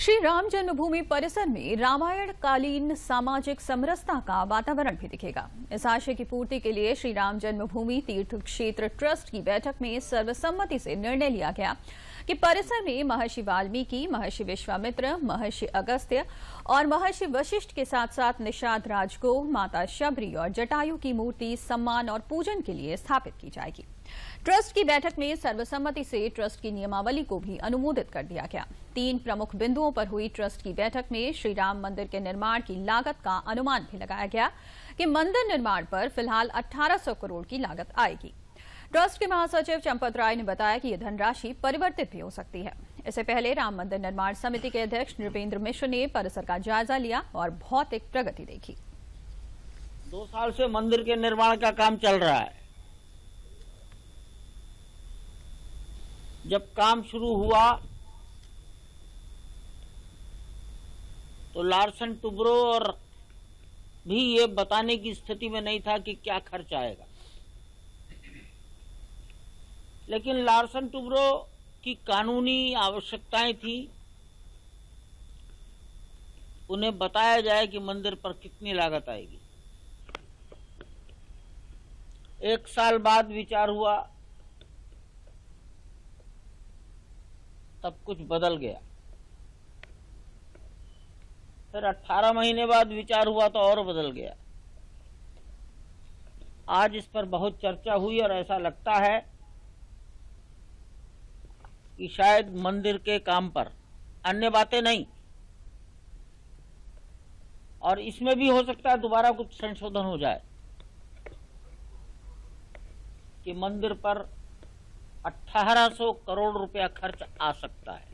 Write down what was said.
श्री राम जन्मभूमि परिसर में रामायण कालीन सामाजिक समरसता का वातावरण भी दिखेगा। इस आशय की पूर्ति के लिए श्री राम जन्मभूमि तीर्थ क्षेत्र ट्रस्ट की बैठक में सर्वसम्मति से निर्णय लिया गया कि परिसर में महर्षि वाल्मीकि, महर्षि विश्वामित्र, महर्षि अगस्त्य और महर्षि वशिष्ठ के साथ साथ निषाद राजगोह, माता शबरी और जटायु की मूर्ति सम्मान और पूजन के लिए स्थापित की जाएगी। ट्रस्ट की बैठक में सर्वसम्मति से ट्रस्ट की नियमावली को भी अनुमोदित कर दिया गया। 3 प्रमुख बिंदुओं पर हुई ट्रस्ट की बैठक में श्री राम मंदिर के निर्माण की लागत का अनुमान भी लगाया गया कि मंदिर निर्माण पर फिलहाल 1800 करोड़ की लागत आएगी। ट्रस्ट के महासचिव चंपत राय ने बताया कि यह धनराशि परिवर्तित भी हो सकती है। इससे पहले राम मंदिर निर्माण समिति के अध्यक्ष नृपेंद्र मिश्र ने परिसर का जायजा लिया और भौतिक प्रगति देखी। 2 साल से मंदिर के निर्माण का काम चल रहा है। जब काम शुरू हुआ तो लार्सन टुब्रो और भी ये बताने की स्थिति में नहीं था कि क्या खर्च आएगा, लेकिन लार्सन टुब्रो की कानूनी आवश्यकताएं थी। उन्हें बताया जाए कि मंदिर पर कितनी लागत आएगी। 1 साल बाद विचार हुआ, तब कुछ बदल गया। फिर 18 महीने बाद विचार हुआ तो और बदल गया। आज इस पर बहुत चर्चा हुई और ऐसा लगता है कि शायद मंदिर के काम पर, अन्य बातें नहीं, और इसमें भी हो सकता है दोबारा कुछ संशोधन हो जाए कि मंदिर पर 1800 करोड़ रुपया खर्च आ सकता है।